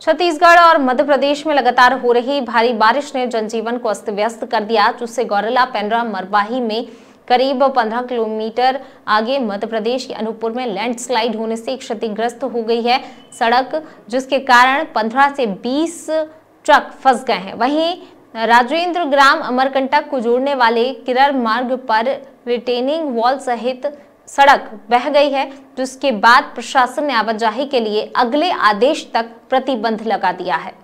छत्तीसगढ़ और मध्य प्रदेश में लगातार हो रही भारी बारिश ने जनजीवन को अस्त व्यस्त कर दिया, जिससे गौरेला पेंड्रा मरवाही में करीब 15 किलोमीटर आगे मध्य प्रदेश के अनूपपुर में लैंडस्लाइड होने से क्षतिग्रस्त हो गई है सड़क, जिसके कारण 15 से 20 ट्रक फंस गए हैं। वहीं राजेंद्र ग्राम अमरकंटक को जोड़ने वाले किरर मार्ग पर रिटेनिंग वॉल सहित सड़क बह गई है, जिसके बाद प्रशासन ने आवाजाही के लिए अगले आदेश तक प्रतिबंध लगा दिया है।